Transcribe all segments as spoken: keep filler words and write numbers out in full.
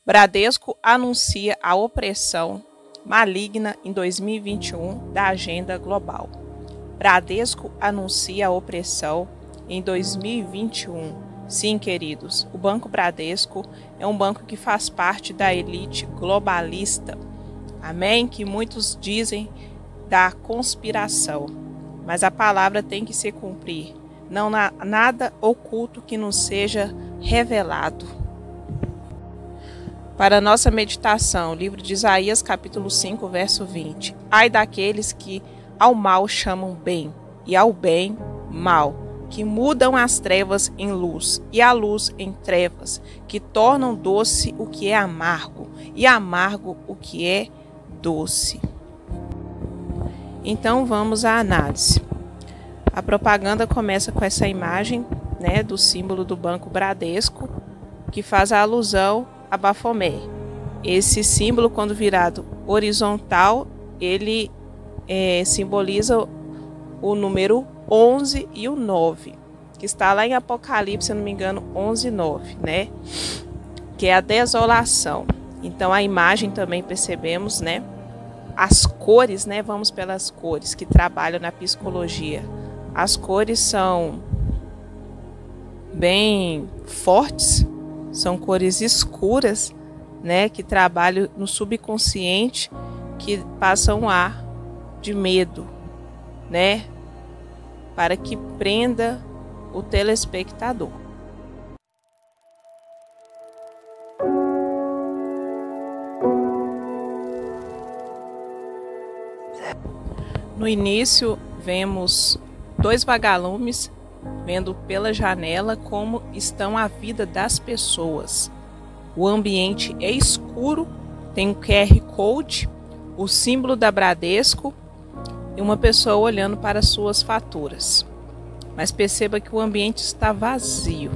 Bradesco anuncia a opressão maligna em dois mil e vinte e um da agenda global. Bradesco anuncia a opressão em dois mil e vinte e um. Sim, queridos, o Banco Bradesco é um banco que faz parte da elite globalista. Amém? Que muitos dizem da conspiração. Mas a palavra tem que se cumprir. Não há nada oculto que nos seja revelado. Para a nossa meditação, livro de Isaías, capítulo cinco, verso vinte. Ai daqueles que ao mal chamam bem, e ao bem, mal, que mudam as trevas em luz, e a luz em trevas, que tornam doce o que é amargo, e amargo o que é doce. Então vamos à análise. A propaganda começa com essa imagem, né, do símbolo do Banco Bradesco, que faz a alusão a Bafomé. Esse símbolo, quando virado horizontal, ele é, simboliza o número onze e o nove, que está lá em Apocalipse, se não me engano, onze e nove, né? Que é a desolação. Então a imagem também percebemos, né? As cores, né? Vamos pelas cores que trabalham na psicologia. As cores são bem fortes, são cores escuras, né? Que trabalham no subconsciente, que passam um ar de medo, né? Para que prenda o telespectador. No início, vemos dois vagalumes vendo pela janela como estão a vida das pessoas. O ambiente é escuro, tem um Q R Code, o símbolo da Bradesco e uma pessoa olhando para suas faturas. Mas perceba que o ambiente está vazio.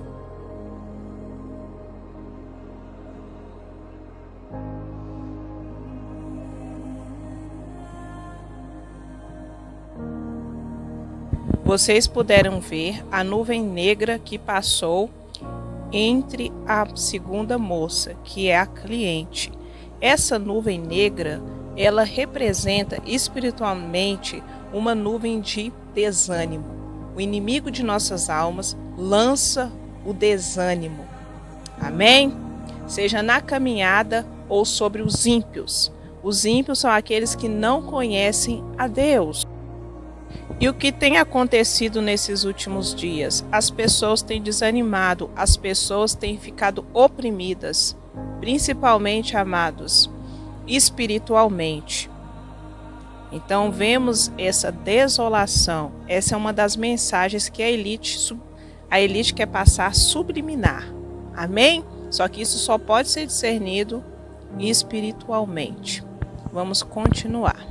Vocês puderam ver a nuvem negra que passou entre a segunda moça, que é a cliente. Essa nuvem negra, ela representa espiritualmente uma nuvem de desânimo. O inimigo de nossas almas lança o desânimo. Amém? Seja na caminhada ou sobre os ímpios. Os ímpios são aqueles que não conhecem a Deus. E o que tem acontecido nesses últimos dias? As pessoas têm desanimado, as pessoas têm ficado oprimidas, principalmente, amados, espiritualmente. Então vemos essa desolação. Essa é uma das mensagens que a elite, a elite quer passar subliminar. Amém? Só que isso só pode ser discernido espiritualmente. Vamos continuar.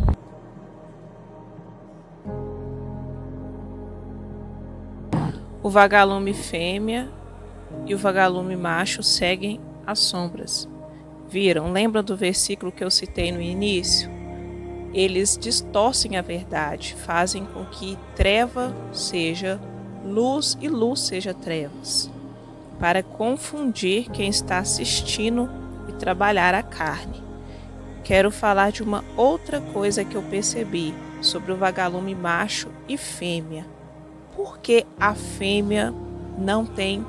O vagalume fêmea e o vagalume macho seguem as sombras. Viram? Lembram do versículo que eu citei no início? Eles distorcem a verdade, fazem com que treva seja luz e luz seja trevas, para confundir quem está assistindo e trabalhar a carne. Quero falar de uma outra coisa que eu percebi sobre o vagalume macho e fêmea. Por que a fêmea não tem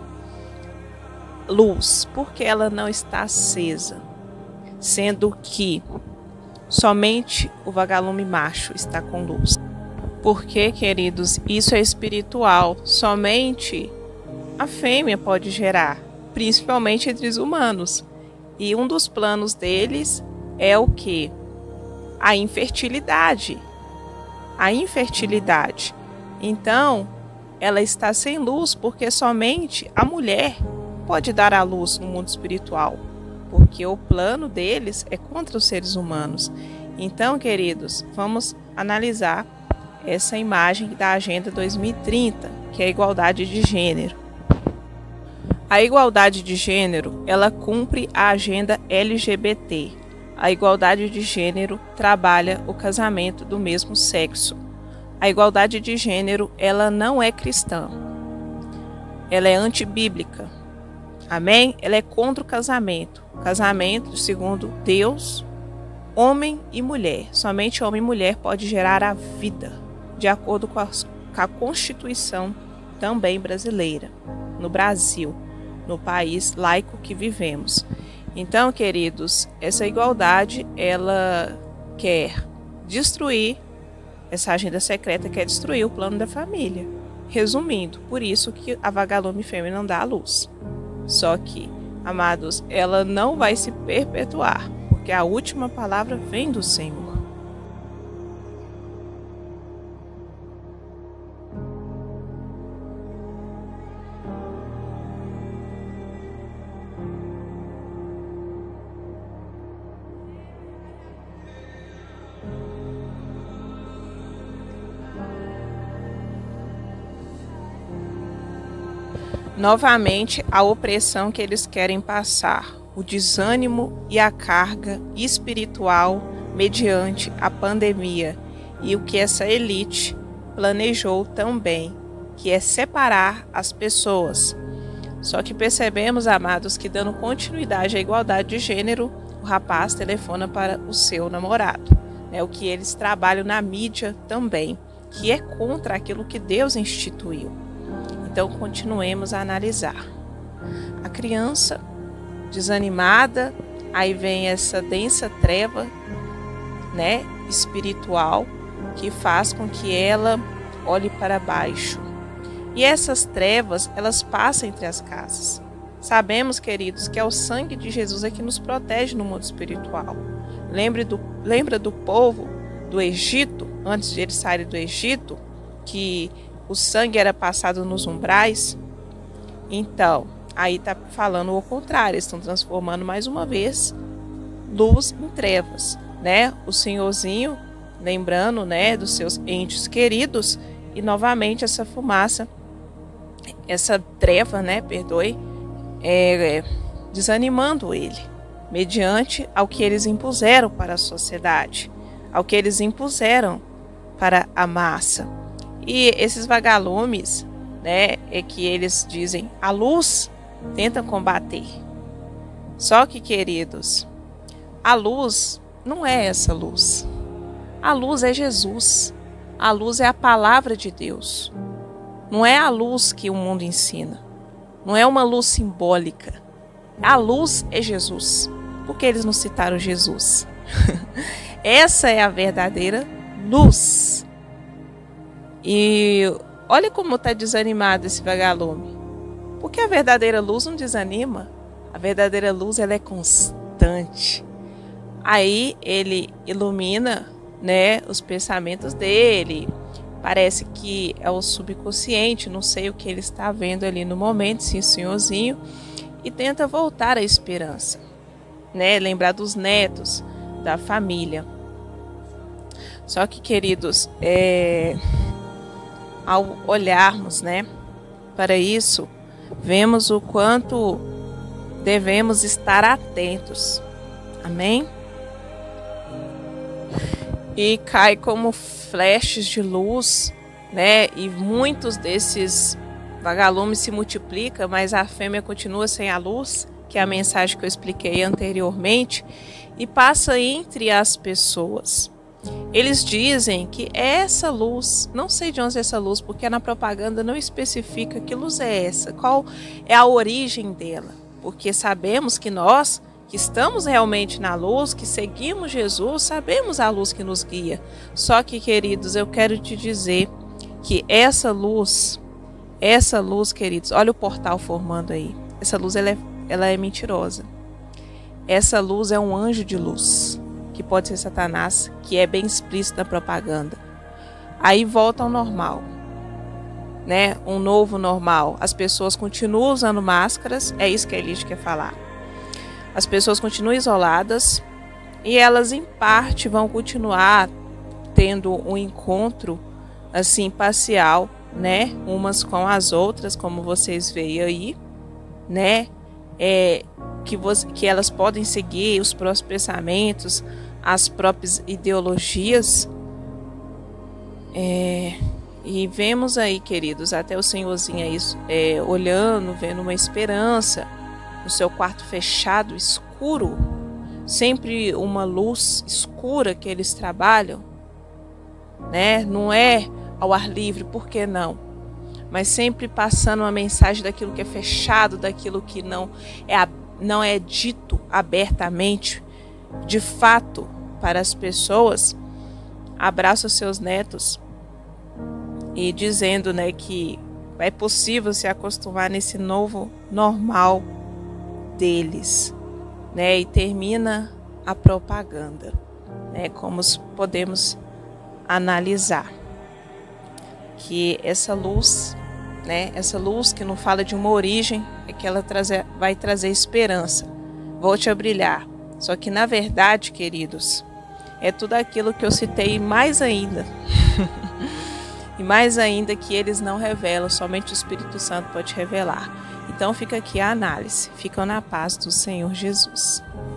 luz? Por que ela não está acesa? Sendo que somente o vagalume macho está com luz. Porque, queridos, isso é espiritual. Somente a fêmea pode gerar, principalmente entre os humanos. E um dos planos deles é o quê? A infertilidade. A infertilidade. Então, ela está sem luz porque somente a mulher pode dar à luz no mundo espiritual, porque o plano deles é contra os seres humanos. Então, queridos, vamos analisar essa imagem da Agenda dois mil e trinta, que é a igualdade de gênero. A igualdade de gênero, ela cumpre a agenda L G B T. A igualdade de gênero trabalha o casamento do mesmo sexo. A igualdade de gênero, ela não é cristã. Ela é antibíblica. Amém? Ela é contra o casamento. Casamento, segundo Deus, homem e mulher. Somente homem e mulher pode gerar a vida, de acordo com a, com a Constituição também brasileira, no Brasil, no país laico que vivemos. Então, queridos, essa igualdade, ela quer destruir, essa agenda secreta quer destruir o plano da família. Resumindo, por isso que a vagalume fêmea não dá à luz. Só que, amados, ela não vai se perpetuar, porque a última palavra vem do Senhor. Novamente, a opressão que eles querem passar, o desânimo e a carga espiritual mediante a pandemia e o que essa elite planejou também, que é separar as pessoas. Só que percebemos, amados, que dando continuidade à igualdade de gênero, o rapaz telefona para o seu namorado, né? O que eles trabalham na mídia também, que é contra aquilo que Deus instituiu. Então, continuemos a analisar. A criança desanimada, aí vem essa densa treva, né, espiritual, que faz com que ela olhe para baixo. E essas trevas, elas passam entre as casas. Sabemos, queridos, que é o sangue de Jesus é que nos protege no mundo espiritual. Lembre do, lembra do povo do Egito, antes de eles saírem do Egito, que o sangue era passado nos umbrais? Então, aí está falando o contrário, eles estão transformando mais uma vez luz em trevas, né? O Senhorzinho, lembrando, né, dos seus entes queridos, e novamente essa fumaça, essa treva, né, perdoe, é, é, desanimando ele, mediante ao que eles impuseram para a sociedade, ao que eles impuseram para a massa. E esses vagalumes, né, é que eles dizem, a luz tenta combater. Só que, queridos, a luz não é essa luz. A luz é Jesus. A luz é a palavra de Deus. Não é a luz que o mundo ensina. Não é uma luz simbólica. A luz é Jesus. Por que eles não citaram Jesus? Essa é a verdadeira luz. E olha como está desanimado esse vagalume. Porque a verdadeira luz não desanima. A verdadeira luz, ela é constante. Aí ele ilumina, né, os pensamentos dele. Parece que é o subconsciente, não sei o que ele está vendo ali no momento, sim, senhorzinho. E tenta voltar à esperança, né? Lembrar dos netos, da família. Só que, queridos, é... ao olharmos, né, para isso, vemos o quanto devemos estar atentos. Amém? E cai como flashes de luz, né? E muitos desses vagalumes se multiplicam, mas a fêmea continua sem a luz, que é a mensagem que eu expliquei anteriormente, e passa entre as pessoas. Eles dizem que essa luz, não sei de onde é essa luz, porque na propaganda não especifica que luz é essa, qual é a origem dela, porque sabemos que nós, que estamos realmente na luz, que seguimos Jesus, sabemos a luz que nos guia. Só que, queridos, eu quero te dizer que essa luz, essa luz, queridos, olha o portal formando aí, essa luz ela é, ela é mentirosa. Essa luz é um anjo de luz, que pode ser Satanás, que é bem explícito na propaganda. Aí volta ao normal, né? Um novo normal. As pessoas continuam usando máscaras, é isso que a elite quer falar. As pessoas continuam isoladas e elas, em parte, vão continuar tendo um encontro assim parcial, né? Umas com as outras, como vocês veem aí, né? É, que, você, que elas podem seguir os próprios pensamentos, as próprias ideologias. É, e vemos aí, queridos, até o Senhorzinho aí, é, olhando, vendo uma esperança, no seu quarto fechado, escuro, sempre uma luz escura que eles trabalham, né? Não é ao ar livre, por que não? Mas sempre passando uma mensagem daquilo que é fechado, daquilo que não é, não é dito abertamente, de fato, para as pessoas. Abraça os seus netos e dizendo, né, que é possível se acostumar nesse novo normal deles, né? E termina a propaganda, né? Como podemos analisar que essa luz, né? Essa luz que não fala de uma origem, é que ela trazer, vai trazer esperança. Volte a brilhar. Só que na verdade, queridos, é tudo aquilo que eu citei e mais ainda. E mais ainda que eles não revelam, somente o Espírito Santo pode revelar. Então fica aqui a análise. Ficam na paz do Senhor Jesus.